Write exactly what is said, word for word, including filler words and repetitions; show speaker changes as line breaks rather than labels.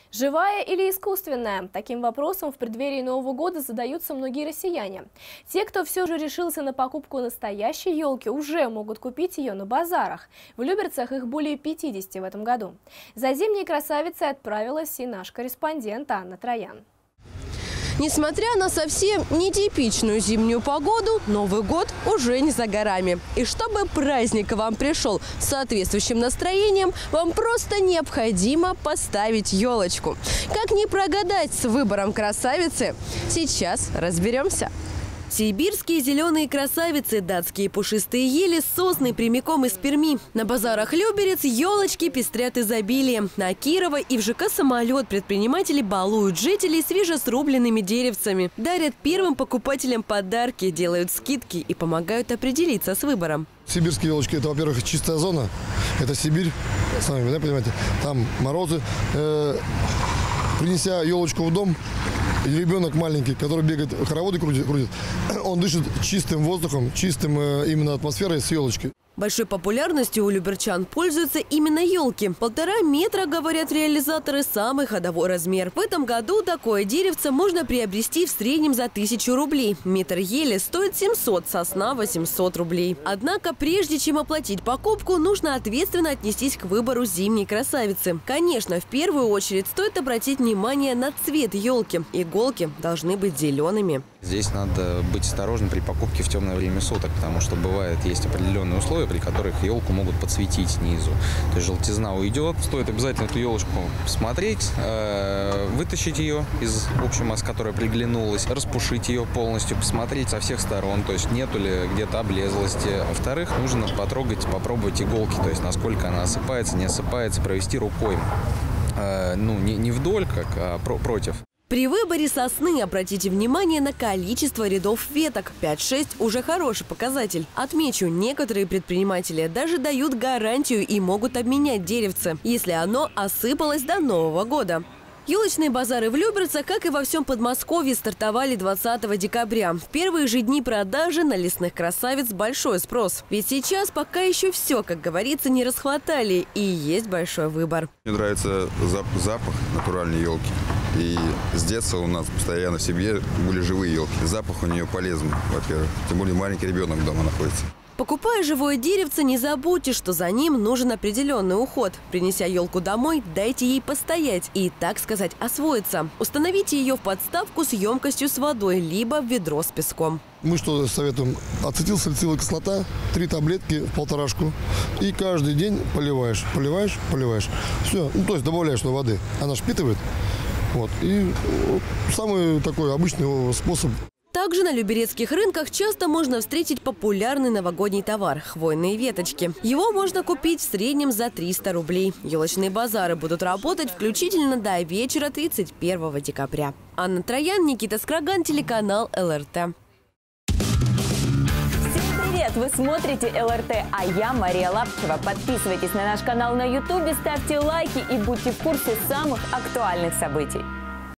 Живая или искусственная? Таким вопросом в преддверии Нового года задаются многие россияне. Те, кто все же решился на покупку настоящей елки, уже могут купить ее на базарах. В Люберцах их более пятидесяти в этом году. За зимней красавицей отправилась и наш корреспондент Анна Троян.
Несмотря на совсем нетипичную зимнюю погоду, Новый год уже не за горами. И чтобы праздник вам пришел с соответствующим настроением, вам просто необходимо поставить елочку. Как не прогадать с выбором красавицы? Сейчас разберемся. Сибирские зеленые красавицы, датские пушистые ели, сосны прямиком из Перми. На базарах Люберец елочки пестрят изобилием. На Кирова и в ЖК «Самолет» предприниматели балуют жителей свежесрубленными деревцами. Дарят первым покупателям подарки, делают скидки и помогают определиться с выбором.
Сибирские елочки – это, во-первых, чистая зона. Это Сибирь, сами да, понимаете, там морозы. Э -э принеся елочку в дом, и ребенок маленький, который бегает, хороводы крутит, крутит, он дышит чистым воздухом, чистым э, именно атмосферой с елочкой.
Большой популярностью у люберчан пользуются именно елки. Полтора метра, говорят реализаторы, самый ходовой размер. В этом году такое деревце можно приобрести в среднем за тысячу рублей. Метр ели стоит семьсот, сосна восемьсот рублей. Однако, прежде чем оплатить покупку, нужно ответственно отнестись к выбору зимней красавицы. Конечно, в первую очередь стоит обратить внимание на цвет елки. Иголки должны быть зелеными.
Здесь надо быть осторожным при покупке в темное время суток, потому что бывает, есть определенные условия, при которых елку могут подсветить снизу. То есть желтизна уйдет. Стоит обязательно эту елочку посмотреть, э, вытащить ее из общей массы, которая приглянулась, распушить ее полностью, посмотреть со всех сторон, то есть нету ли где-то облезлости. Во-вторых, нужно потрогать, попробовать иголки, то есть насколько она осыпается, не осыпается, провести рукой. Э, ну, не, не вдоль, как, а про, против.
При выборе сосны обратите внимание на количество рядов веток. пять-шесть уже хороший показатель. Отмечу, некоторые предприниматели даже дают гарантию и могут обменять деревце, если оно осыпалось до Нового года. Елочные базары в Люберцах, как и во всем Подмосковье, стартовали двадцатого декабря. В первые же дни продажи на лесных красавиц большой спрос. Ведь сейчас пока еще все, как говорится, не расхватали, и есть большой выбор.
Мне нравится запах натуральной елки. И с детства у нас постоянно в семье были живые елки. Запах у нее полезный, во-первых. Тем более маленький ребенок дома находится.
Покупая живое деревце, не забудьте, что за ним нужен определенный уход. Принеся елку домой, дайте ей постоять и, так сказать, освоиться. Установите ее в подставку с емкостью с водой, либо в ведро с песком.
Мы что советуем? Ацетилсалициловая кислота, три таблетки в полторашку. И каждый день поливаешь, поливаешь, поливаешь. Все, ну, то есть добавляешь на воды. Она впитывает. Вот. И самый такой обычный способ.
Также на люберецких рынках часто можно встретить популярный новогодний товар – хвойные веточки. Его можно купить в среднем за триста рублей. Елочные базары будут работать включительно до вечера тридцать первого декабря. Анна Троян, Никита Скраган, телеканал эл эр тэ.
Привет! Вы смотрите эл эр тэ, а я Мария Лапчева. Подписывайтесь на наш канал на ютубе, ставьте лайки и будьте в курсе самых актуальных событий.